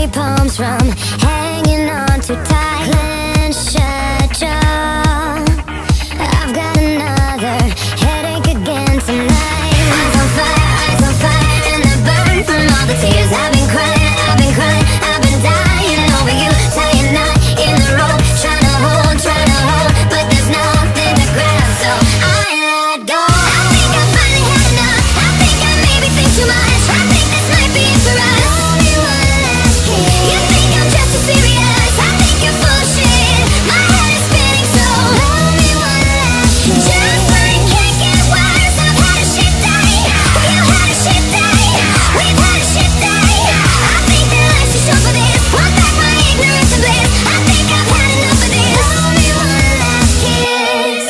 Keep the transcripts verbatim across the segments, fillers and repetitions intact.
sweaty palms from hanging on too tight. Clench shut jaw. I've got another headache again tonight. Eyes on fire, eyes on fire, and they burn from all the tears I've been crying, I've been crying, I've been dying over you, tying knot in the rope, trying to hold, trying to hold, but there's nothing to grab, so I let go. I think I finally had enough. I think I maybe think too much. I think this might be it for us. Only one last kiss. You think I'm just too serious? I think you're full of shit. My head is spinning, so only one last kiss. Just when it can't get worse, I've had a shit day. You had a shit day. We've had a shit day. I think that life's too short for this. Want back my ignorance and bliss. I think I've had enough of this. Only one last kiss.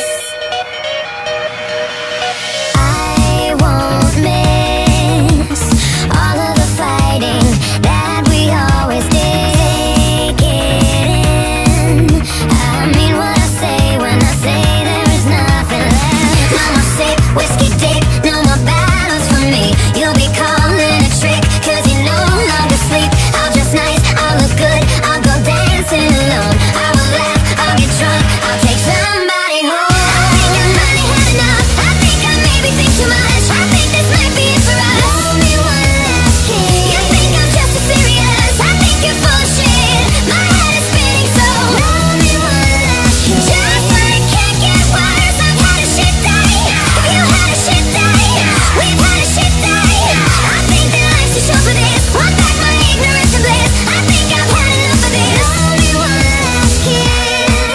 I won't miss all of the fighting that we always did. Take it in. I mean what I say when I say there is nothing left. No more sick, whiskey dick, no more battles for me. You'll be calling a trick, cause you no longer sleep. I'll dress nice, I'll look good, I'll go dancing alone. I will laugh, I'll get drunk, I'll take somebody home. I think I finally had enough. I think I maybe think too much. I think this might be it for us. Only one last kiss. You think I'm just too serious? I think you're full of shit. My head is spinning, so only one last kiss. Just when it can't get worse, I've had a shit day. You had a shit day. We've had a shit day. I think that life's too short for this. Want back my ignorance and bliss. I think I've had enough of this. Only one last kiss.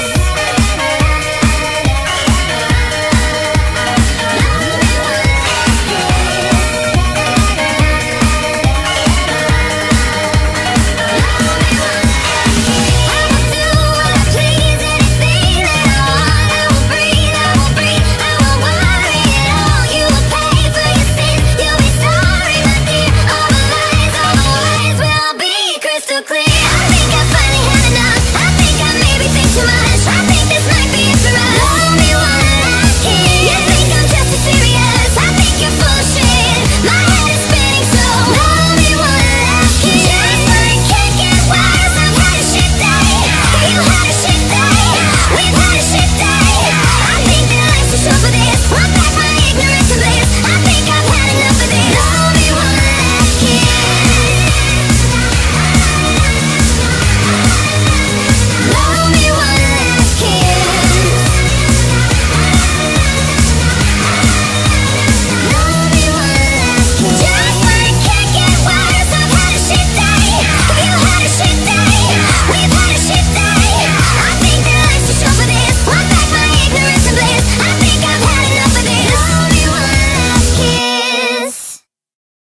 Crystal clear.